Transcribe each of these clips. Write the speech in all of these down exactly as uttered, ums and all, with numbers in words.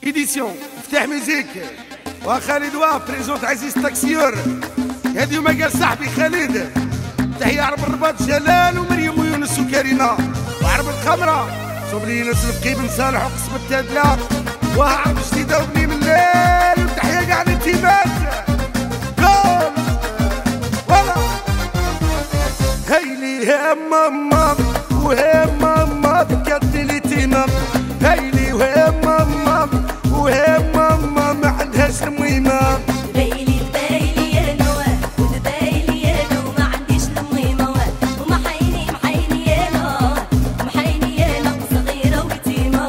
إديسيون فتح ميوزيك وخالد واف بريزونت عزيز تاكسيور. هادي وما قال صاحبي خالد. تحية عرب الرباط جلال ومريم ويونس وكارينا وعرب الخمرة صبري ناس القيب صالح وقسم التادلة وعرب جديدة وبني من الليل. وتحية كاع الانتماس جول ولا هيلي يا ماما وهي ماما بكاتي لي تيما. هيلي وهي ماما وهي ماما ما عندهاش الميمة. بايلي بايلي يا نوى وبايلي يا نو ما عنديش الميمة ومحيني محيني يا نو محيني يا نو صغيرة ويتيمة.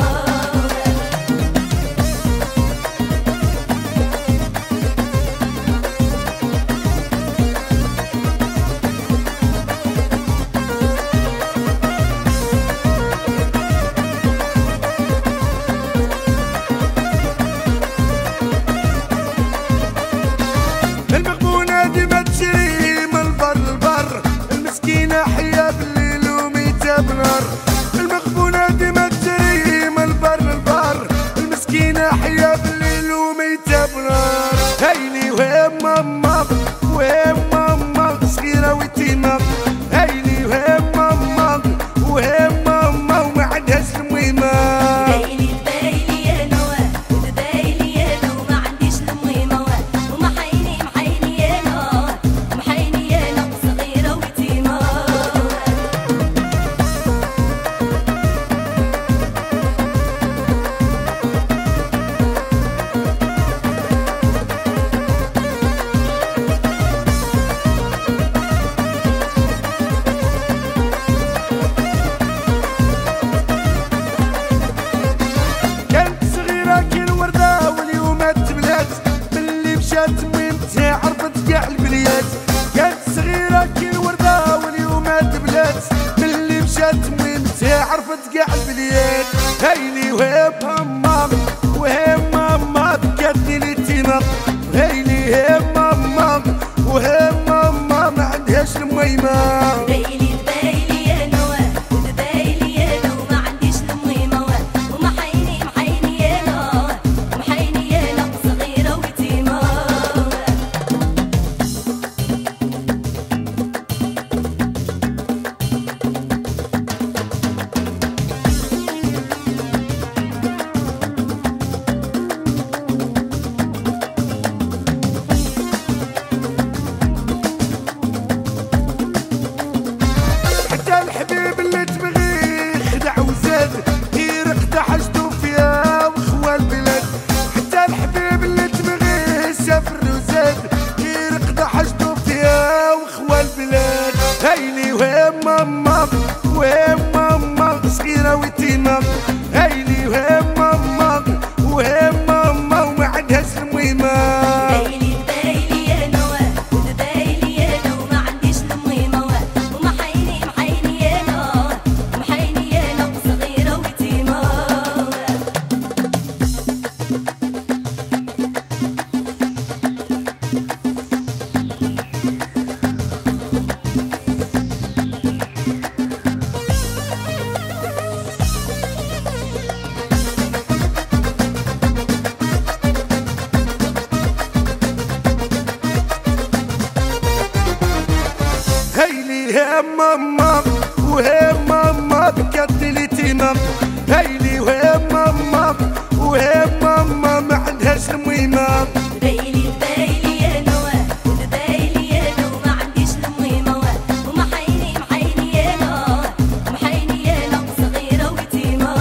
المغبونة ديما تجري من البر للبر، المسكينة حية بالليل وميتة بنهار. المغبونة ديما تجري من البر للبر، المسكينة حية بالليل وميتة بنهار. هيلي وهي ماما وهي ماما صغيرة ويتيمة. هيلي وهي ماما وهي ماما وما عندهاش الميمة. بايلي بايلي يا نوى وبايلي يا نو ما عنديش الميمة ومحيني محيني يا نو محيني يا نو صغيرة ويتيمة. كانت صغيرة كي الوردة واليوم تبلات، ملي مشات ميمتها عرفت كاع البليات. كانت صغيرة كي الوردة واليوم تبلات، ملي مشات ميمتها عرفت كاع البليات. هيلي وهي ماما وهي ماما بكاتني لي تيما. هيلي هي ماما وهي ماما ما عندهاش الميمة. بايلي بايلي يا نوى وبايلي يا نو ما عنديش الميمة ومحيني محيني يا نو محيني يا نو صغيرة ويتيمة. حتى الحبيب اللي تبغيه خدع وزاد، غير خدع حشدو فيها وخوى البلاد. حتى الحبيب اللي تبغيه سافر وزاد، غير خدع حشدو فيها وخوى البلاد. هيلي وهي ماما وهي ماما صغيرة ويتيمة. هيلي وهي ماما وهي ماما وما عندهاش الميمة. بايلي بايلي يا نوى وبايلي يا نو ما عنديش الميمة ومحيني محيني يا نو محيني يا نو صغيرة ويتيمة. هيلي يا ماما وهي ماما بكاتني لي تيما. هيلي وهي ماما وهي ماما ما عندهاش الميمة. بايلي بايلي يا نوى وبايلي يا نو ما عنديش الميمة ومحيني محيني يا نو محيني يا نو صغيرة ويتيمة.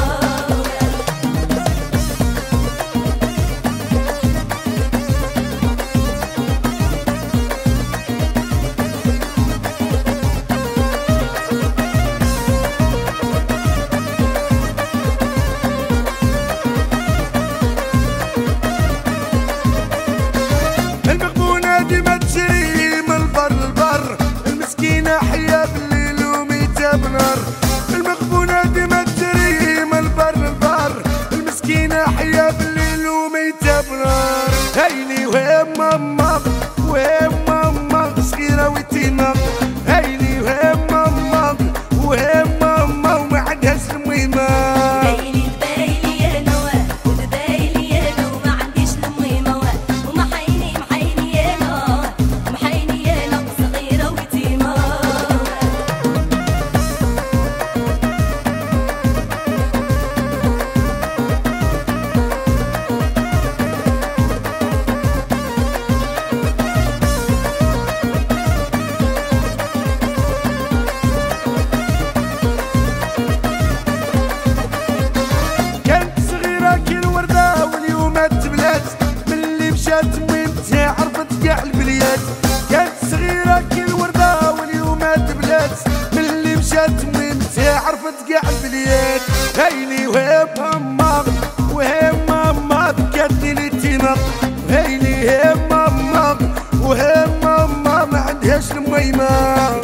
البليات. هيلي وهي ماما وهي ماما كدني تينا، هيلي هي ماما وهي ماما ما عندهاش الميمه.